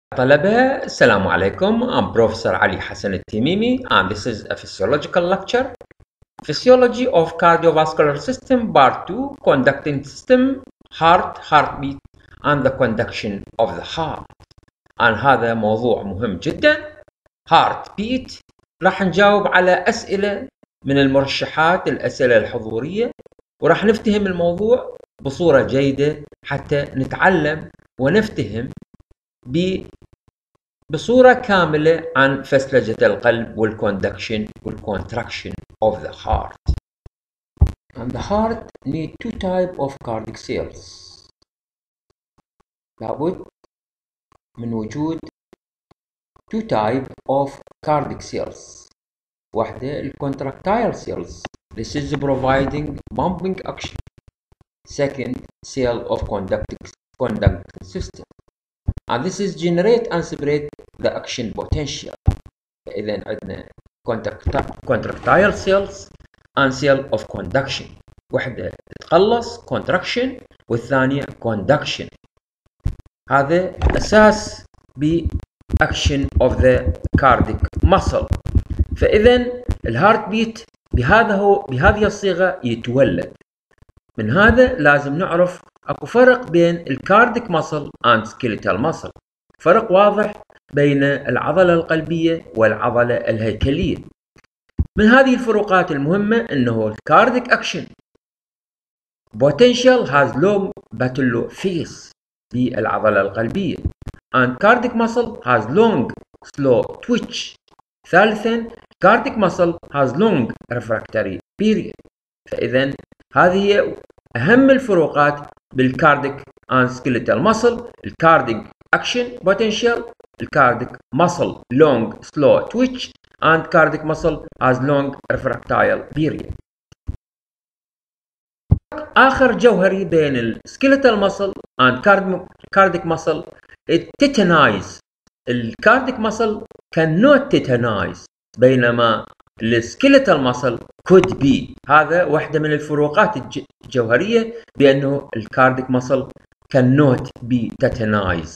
طلبة السلام عليكم. I'm Professor Ali Hassan Al-Timimi and this is a physiological lecture. Physiology of cardiovascular system part 2, conducting system, heartbeat and the conduction of the heart. and هذا موضوع مهم جدا. heartbeat راح نجاوب على أسئلة من المرشحات، الأسئلة الحضورية، وراح نفتهم الموضوع بصورة جيدة حتى نتعلم ونفتهم بصورة كاملة عن فسلجة القلب والconduction والcontraction of the heart. And the heart need two type of cardiac cells. لابد من وجود two type of cardiac cells. واحدة الcontractile cells. This is providing pumping action. Second, cell of conducting system. And this is generate and separate the action potential. إذن عندنا contractile cells and cell of conduction. واحدة تتقلص contraction والثانية conduction. هذا أساس بأكشن of the cardiac muscle. فإذن الهارت بيت بهذه الصيغة يتولد. من هذا لازم نعرف اكو فرق بين الكارديك ماسل and skeletal muscle. فرق واضح بين العضلة القلبية والعضلة الهيكلية. من هذه الفروقات المهمة انه الكارديك اكشن potential has long battle phase بالعضلة القلبية and cardiac muscle has long slow twitch. ثالثا cardiac muscle has long refractory period. فإذا هذه هي أهم الفروقات بالكارديك and skeletal muscle. الكارديك action potential, الكارديك muscle long slow twitch and cardiac muscle has long refractile period. آخر جوهري بين الskeletal muscle and cardiac muscle tetanize. الكارديك muscle cannot tetanize بينما الskeletal muscle could be. هذا واحدة من الفروقات الجوهرية بأنه الكارديك muscle cannot be tetanized.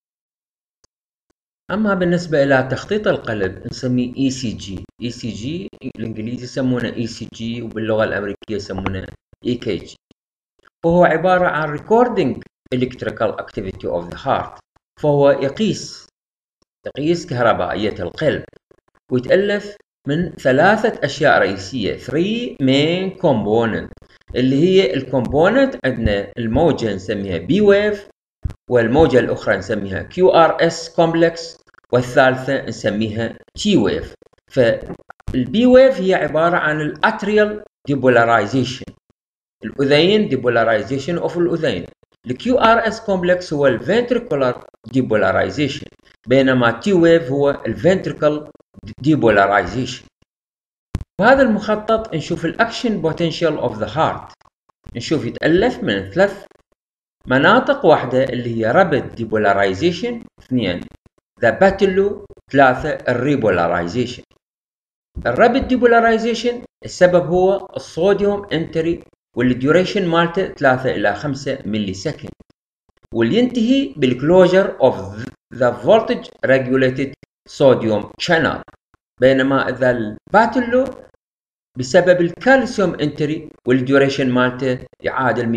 أما بالنسبة إلى تخطيط القلب نسميه ECG. ECG الإنجليزي يسمونه ECG وباللغة الأمريكية يسمونه EKG، وهو عبارة عن recording electrical activity of the heart. فهو يقيس كهربائية القلب ويتألف من ثلاثة أشياء رئيسية. 3 main component اللي هي الكومبوننت عندنا الموجة نسميها B wave، والموجة الأخرى نسميها QRS complex، والثالثة نسميها T wave. فالB wave هي عبارة عن الأتريال depolarization، الأذين depolarization of الأذين. الQRS complex هو الventricular depolarization، بينما T wave هو الventricle depolarization. وهذا المخطط نشوف الأكشن potential of the heart، نشوف يتألف من ثلاث مناطق. واحدة اللي هي rapid depolarization، اثنين the battlo، ثلاثة الريبولاريزيشن. الرابid depolarization السبب هو الصوديوم انتري والديوريشن مالته 3 إلى 5 ملي سكند، واللي ينتهي بالكلوجر of the voltage regulated sodium channel. بينما إذا الباتلو بسبب الكالسيوم انتري والديوريشن مالته يعادل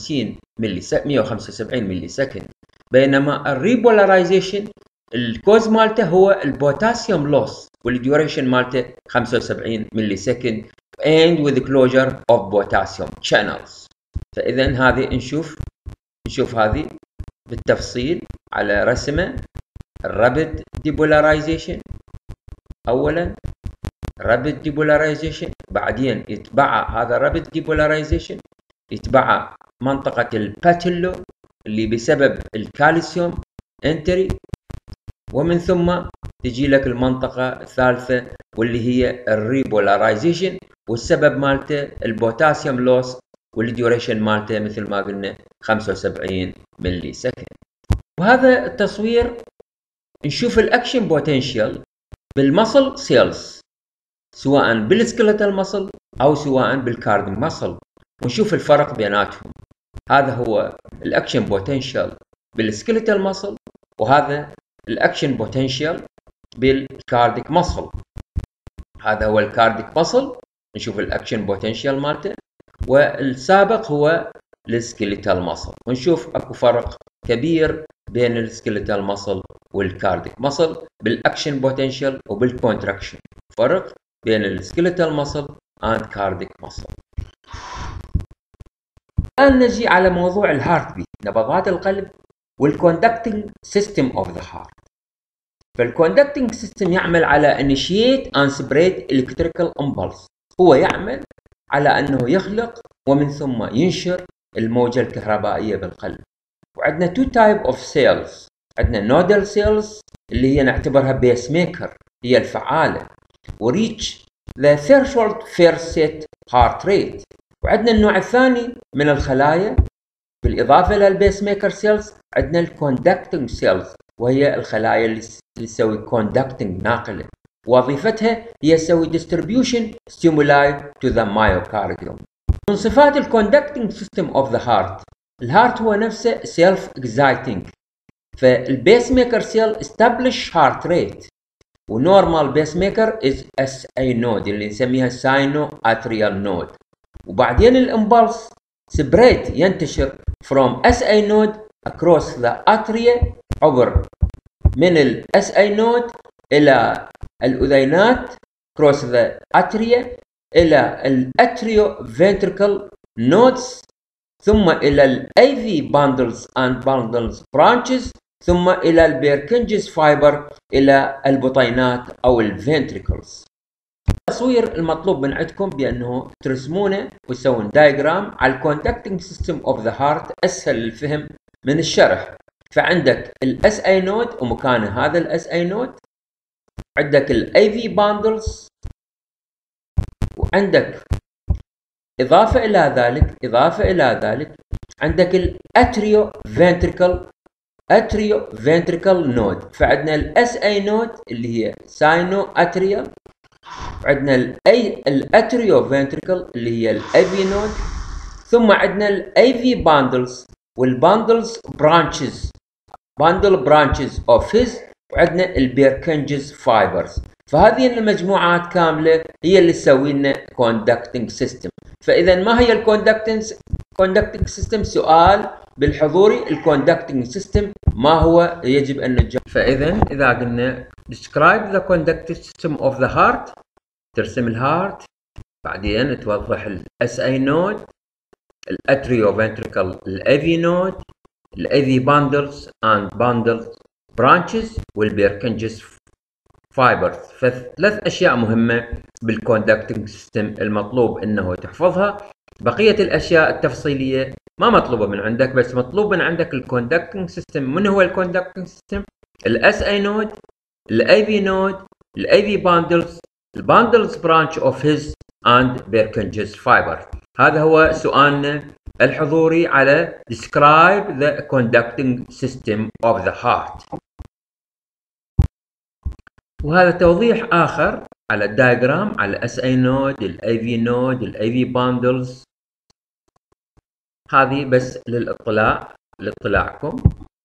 175 ملي سكند. بينما الريبولاريزيشن الكوز مالته هو البوتاسيوم لوس والديوريشن مالته 75 ملي سكند and with the closure of potassium channels. فإذا هذه نشوف هذه بالتفصيل على رسمه. الرابid depolarization أولا rapid depolarization، بعدين يتبع هذا rapid depolarization يتبع منطقة الباتلو اللي بسبب الكالسيوم انتري، ومن ثم تجي لك المنطقة الثالثة واللي هي الريبولاريزيشن، والسبب مالته البوتاسيوم لوس والديوريشن مالته مثل ما قلنا 75 ملي سكند. وهذا التصوير نشوف الأكشن بوتنشال بالمسل سيلز سواء بالسكيلتال مسل أو سواء بالكارديك مسل، ونشوف الفرق بيناتهم. هذا هو الأكشن بوتنشال بالسكيلتال مسل، وهذا الاكشن بوتنشال بالكارديك ماسل. هذا هو الكارديك ماسل، نشوف الاكشن بوتنشال مالته، والسابق هو السكيليتال ماسل، ونشوف اكو فرق كبير بين السكيليتال ماسل والكارديك ماسل بالاكشن بوتنشال وبالكونتراكشن، فرق بين السكيليتال ماسل and cardiac muscle. الآن نجي على موضوع الهارت بيت، نبضات القلب والكوندكتنج سيستم اوف ذا هارت. فالكوندكتنج سيستم يعمل على initiate and spread electrical impulse، هو يعمل على أنه يخلق ومن ثم ينشر الموجة الكهربائية بالقلب. وعندنا two type of cells، عندنا nodal cells اللي هي نعتبرها بيس ميكر، هي الفعالة، وريتش the threshold first set heart rate. وعندنا النوع الثاني من الخلايا بالإضافة للبيس ميكر سيلز، عندنا الكوندكتنج سيلز، وهي الخلايا اللي تسوي كوندكتنج، ناقلة، وظيفتها هي تسوي distribution stimuli to the myocardium. من صفات الكوندكتنج سيستم اوف ذا هارت، الهارت هو نفسه سيلف اكزايتنج، فالبيس ميكر سيل establish heart rate، ونورمال بيس ميكر از اس اي نود اللي نسميها ساينو اتريال نود. وبعدين الامبلس سبريت ينتشر from SA node across the atria، عبر من ال SA node إلى الأذينات cross the atria إلى ال atrioventricle nodes، ثم إلى ال AV bundles and bundles branches، ثم إلى البيركنجز فايبر إلى البطينات أو الفنتريكلز. التصوير المطلوب من عندكم بأنه ترسمونه وتسوون دايجرام على الكوندكتنج سيستم اوف ذا هارت، أسهل للفهم من الشرح. فعندك الاس اي نود ومكان هذا الاس اي نود، عندك الاي في باندلز، وعندك إضافة إلى ذلك عندك الاتريو فنتريكل نود. فعندنا الاس اي نود اللي هي ساينو اتريال، عندنا الاتريو فنتريكل اللي هي الاي في نود، ثم عندنا الاي في باندلز والباندلز برانشز، باندل برانشز اوف هيز، وعندنا البيركنجز فايبرز. فهذه المجموعات كامله هي اللي تسوي لنا كوندكتنج سيستم. فاذا ما هي الكوندكتنج سيستم؟ سؤال بالحضوري، الكوندكتنج سيستم ما هو؟ يجب ان نجاوب. فاذا اذا قلنا describe the conducting system of the heart، ترسم الهارت، بعدين توضح الاس اي نود، الاتريو فنتريكل، الاي في نود، الاي في باندلز اند باندلز برانشز، والبيركنجز فايبرز. فثلاث اشياء مهمه بالكوندكتنج سيستم المطلوب انه تحفظها. بقيه الاشياء التفصيليه ما مطلوبه من عندك، بس مطلوب من عندك الكوندكتنج سيستم. من هو الكوندكتنج سيستم؟ الاس اي نود، الاي في نود، الاي في باندلز، الباندلز برانش اوف هيز اند بيركنجز فايبر. هذا هو سؤالنا الحضوري على describe the conducting system of the heart. وهذا توضيح آخر على الدايجرام على الاس اي نود، الاي في نود، الاي في باندلز. هذه بس لاطلاعكم.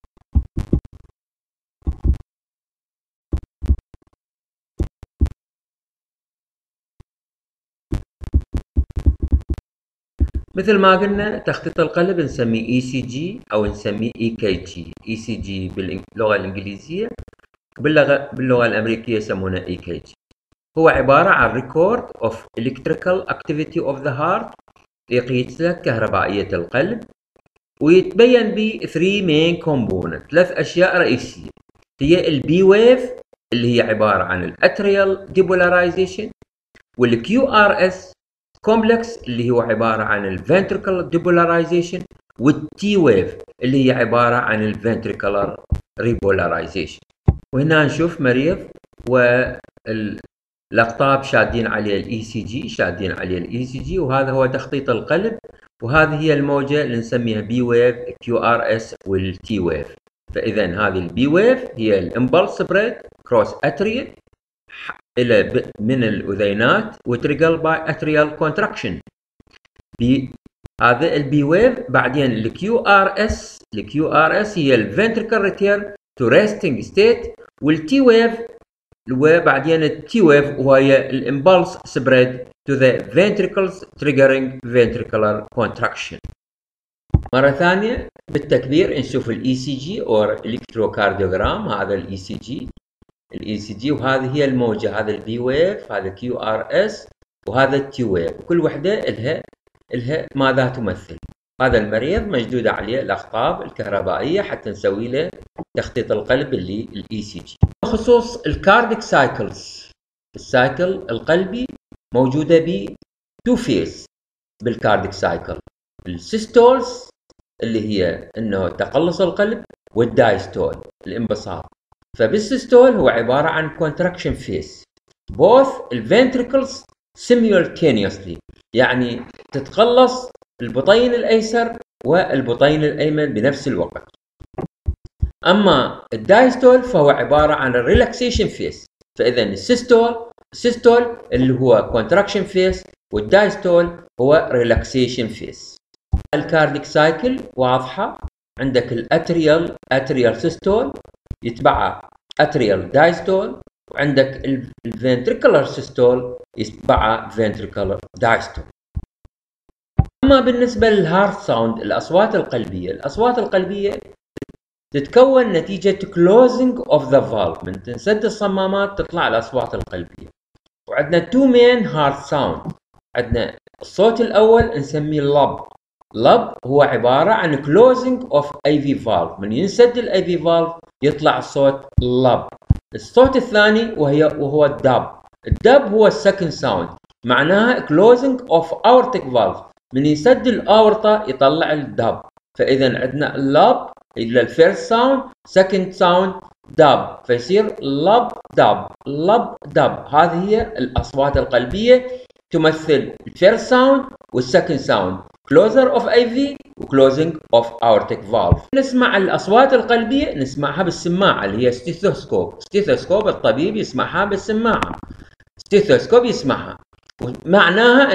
مثل ما قلنا تخطيط القلب نسميه ECG أو نسميه EKG. ECG باللغة الإنجليزية، باللغة الأمريكية يسمونه EKG. هو عبارة عن record of electrical activity of the heart، يقيس لك كهربائية القلب، ويتبين ب 3 main components، 3 أشياء رئيسية. هي البي ويف اللي هي عبارة عن الاتريال depolarization، والكيو ار اس كومبلكس اللي هو عبارة عن الفنتريكل ديبولاريزيشن، والتي ويف اللي هي عبارة عن الفنتريكولار ريبولاريزيشن. وهنا نشوف مريض والأقطاب شادين عليه الاي سي جي، وهذا هو تخطيط القلب، وهذه هي الموجة اللي نسميها بي ويف، كيو ار اس، والتي ويف. فإذا هذه البي ويف هي الامبلس سبريد كروس اتريا إلى من الأذينات وتريجل باي اتريال كونتراكشن. هذا البي ويف. بعدين الكيو ار اس هي الفنتريكل ريتيرن to resting state، والتي ويف وبعدين التي ويف وهي الامبلس spread to the ventricles triggering ventricular contraction. مرة ثانية بالتكبير نشوف الاي سي جي او الكتروكارديوغرام. هذا الاي سي جي وهذه هي الموجة، هذا البي ويف، هذا كيو ار اس، وهذا التي ويف، وكل وحدة لها ماذا تمثل. هذا المريض مجدودة عليه الأخطاب الكهربائية حتى نسوي له تخطيط القلب اللي الاي سي جي. بخصوص الكارديك سايكلز، السايكل القلبي موجودة ب 2 فيز بالكارديك سايكل، السيستولز اللي هي انه تقلص القلب، والدايستول الانبساط. فبالسيستول هو عبارة عن contraction phase both الفنتريكلز simultaneously، يعني تتقلص البطين الأيسر والبطين الأيمن بنفس الوقت. أما الدايستول فهو عبارة عن الريلاكسيشن phase. فإذا السيستول اللي هو contraction phase، والدايستول هو relaxation phase. الكارديك سايكل واضحة، عندك الاتريال سيستول يتبعها اتريال دايستول، وعندك الفنتريكولار سيستول يتبعها فنتريكولار دايستول. اما بالنسبة للهارت ساوند، الأصوات القلبية تتكون نتيجة closing of the valve، من تنسد الصمامات تطلع الأصوات القلبية. وعندنا two main heart sound، عندنا الصوت الأول نسميه لب هو عبارة عن closing of AV valve، من ينسد ال AV valve يطلع الصوت لب. الصوت الثاني وهو الدب هو second sound، معناها closing of aortic valve، من يسد الأورطة يطلع الدب. فإذا عندنا اللب إلى الفيرست ساوند، second sound دب، فيصير لب دب. هذه هي الأصوات القلبية تمثل الفيرست ساوند والسكند ساوند، closure of AV وclosing of aortic valve. نسمع الأصوات القلبية نسمعها بالسماعة اللي هي ستيثوسكوب الطبيب يسمعها بالسماعة، ستيثوسكوب يسمعها، معناها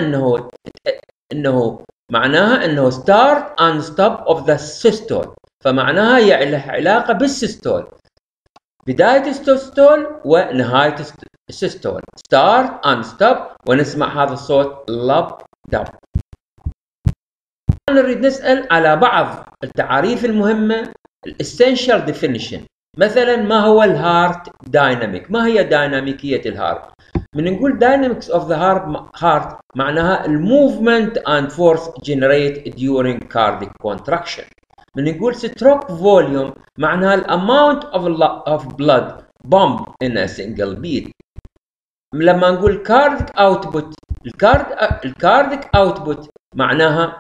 انه start and stop of the systole، فمعناها هي لها علاقة بالسيستول، بداية السيستول ونهاية السيستول، start and stop، ونسمع هذا الصوت لب دب. نريد نسأل على بعض التعاريف المهمة، الاسينشال ديفينيشن. مثلا ما هو الهارت دايناميك؟ ما هي ديناميكية الهارت؟ من نقول dynamics of the heart معناها الموفمنت and force generate during cardiac contraction. من نقول stroke volume معناها الامount of blood pump in a single beat. لما نقول cardiac output، الكارديك اوتبوت معناها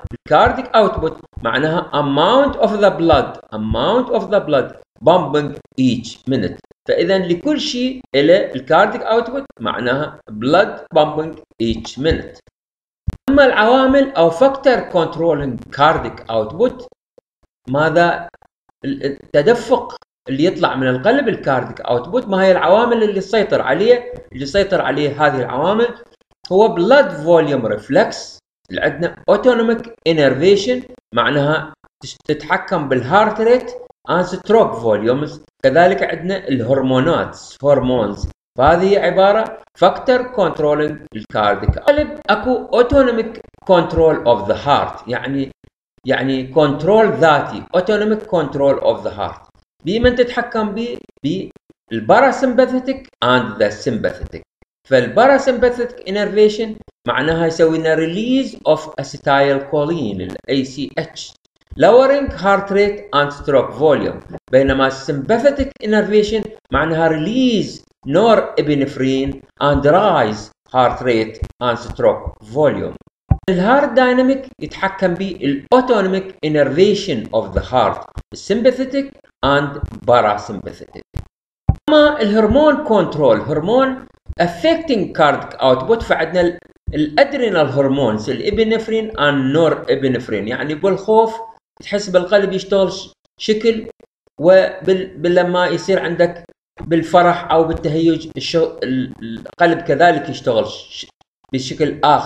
amount of the blood pumping each minute. فإذا لكل شيء إلى الكارديك اوتبوت معناها blood pumping each minute. أما العوامل أو factor controlling cardiac output، ماذا التدفق اللي يطلع من القلب الكارديك اوتبوت، ما هي العوامل اللي يسيطر عليه هذه العوامل؟ هو blood volume reflex، اللي عندنا autonomic innervation معناها تتحكم بالهارت ريت and stroke volumes، كذلك عندنا الهرمونات هرمونز، فهذه عبارة factor controlling الكارديك. اكو autonomic control of the heart، يعني كنترول ذاتي، autonomic control of the heart، بمن تتحكم بالباراسمباثيك and the sympathetic. فالباراسمباثيك innervation معناها يسوي لنا release of acetylcholine ال ACH lowering heart rate and stroke volume، بينما sympathetic innervation معناها release norepinephrine and rise heart rate and stroke volume. الهارت دايناميك يتحكم بالاوتونوميك innervation of the heart، السمباثيتك and parasympathetic. اما الهرمون كنترول، هرمون affecting cardiac output، فعندنا الادرينال هرمونز، الابنفرين and norepinephrine، يعني بالخوف تحس بالقلب يشتغل شكل، ولما يصير عندك بالفرح او بالتهيج القلب كذلك يشتغل بشكل آخر.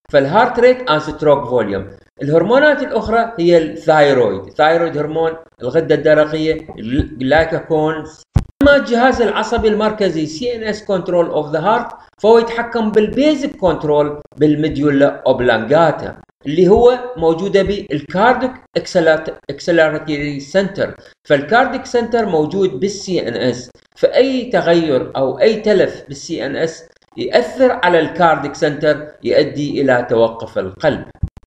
فالهارت ريت اند ستروك فوليوم. الهرمونات الاخرى هي الثايرويد هرمون، الغده الدرقيه، الجلايكوكونز. اما الجهاز العصبي المركزي CNS كنترول اوف ذا هارت، فهو يتحكم بالبيزك كنترول بالميديولا اوبلانجاتا اللي هو موجوده بالكارديك اكسلراتوري سنتر. فالكارديك سنتر موجود بالCNS، فاي تغير او اي تلف بالCNS يؤثر على الكارديك سنتر يؤدي الى توقف القلب.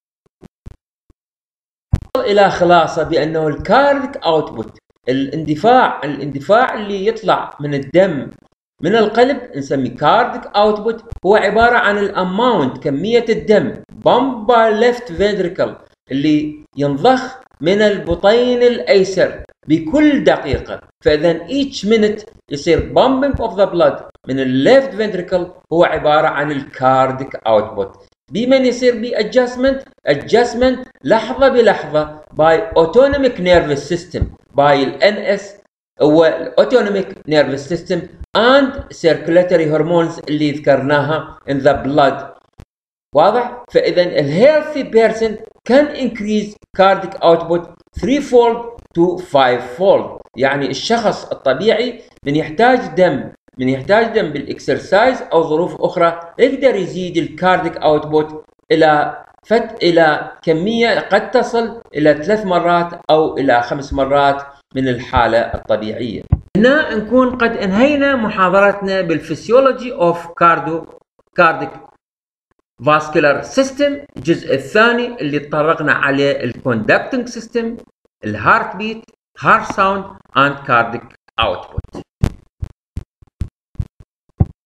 الى خلاصه بانه الكارديك اوتبوت، الاندفاع اللي يطلع من الدم من القلب نسميه كارديك اوتبوت، هو عباره عن الاماونت، كميه الدم بامب باي ليفت فنتريكل اللي ينضخ من البطين الايسر بكل دقيقه. فاذا each minute يصير pumping of the blood من الليفت فنتريكل هو عباره عن الكارديك اوتبوت. بمن يصير adjustment لحظه بلحظه by autonomic nervous system by NS هو الاوتونوميك نيرفس سيستم and circulatory hormones اللي ذكرناها in the blood. واضح؟ فاذا الهيلثي بيرسون can increase cardiac output 3-fold to 5-fold. يعني الشخص الطبيعي من يحتاج دم بالاكسرسايز او ظروف اخرى يقدر يزيد الكارديك اوتبوت الى كميه قد تصل الى 3 مرات او الى 5 مرات من الحالة الطبيعية. هنا نكون قد انهينا محاضرتنا بالفسيولوجي اوف كارديك فاسكولار سيستم، الجزء الثاني اللي تطرقنا عليه الكوندكتنج سيستم، الهارت بيت، هارت ساوند اند كارديك اوتبوت.